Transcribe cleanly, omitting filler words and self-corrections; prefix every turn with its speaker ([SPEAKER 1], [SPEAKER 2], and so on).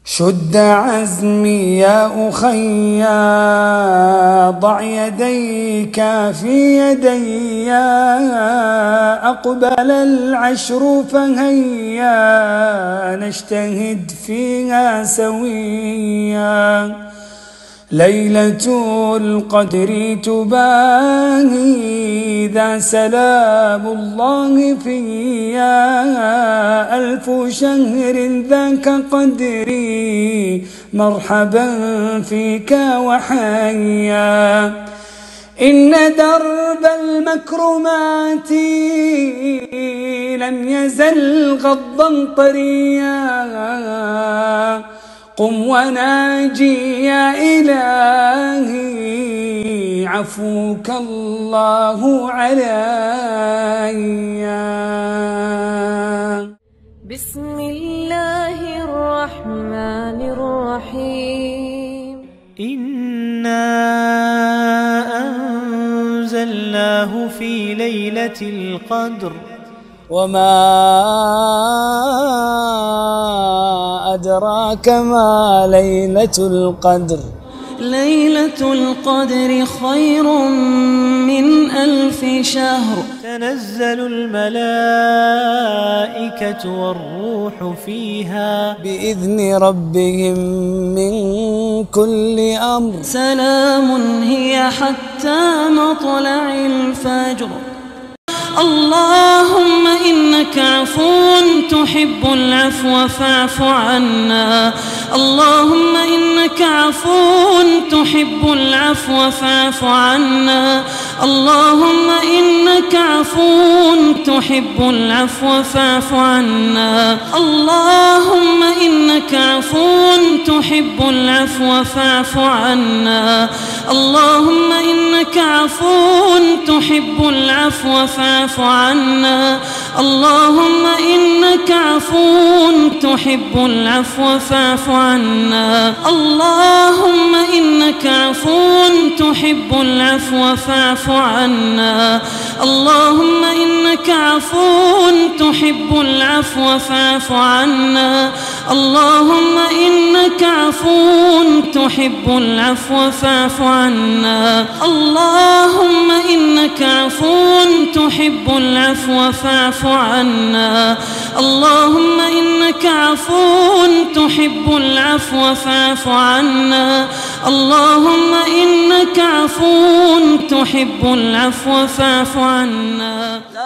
[SPEAKER 1] شد عزمي يا أخي، ضع يديك في يدي، أقبل العشر فهيا نجتهد فيها سويا. ليلة القدر تباهي ذا سلام الله فيا، ألف شهر ذاك قدري مرحبا فيك وحيا. إن درب المكرمات لم يزل غضا طريا، قم وناجي يا إلهي عفوك الله عليّ.
[SPEAKER 2] بسم الله الرحمن الرحيم.
[SPEAKER 3] إنا أنزلناه في ليلة القدر،
[SPEAKER 1] وما أدراك ما ليلة القدر.
[SPEAKER 2] ليلة القدر خير من 1000 شهر.
[SPEAKER 3] تنزل الملائكة والروح فيها
[SPEAKER 1] بإذن ربهم من كل أمر.
[SPEAKER 2] سلام هي حتى مطلع الفجر. اللهم إنك عفو تحب العفو فاعف عنا. اللهم إنك عفو تحب العفو فاعف عنا. اللهم إنك عفو تحب العفو فاعف عنا. اللهم إنك عفو تحب العفو فاعف عنا. اللهم إنك عفو تحب العفو فاعف عنا. اللهم إنك عفو تحب العفو فاعف عنا. اللهم إنك عفو تحب العفو فاعف عنا. اللهم إنك عفو تحب العفو فاعف عنا. اللهم إنك عفو تحب العفو فاعف عنا. اللهم إنك عفو تحب العفو فاعف عنا. اللهم إنك عفو تحب العفو فاعف عنا. اللهم إنك عفو تحب العفو فاعف عنا.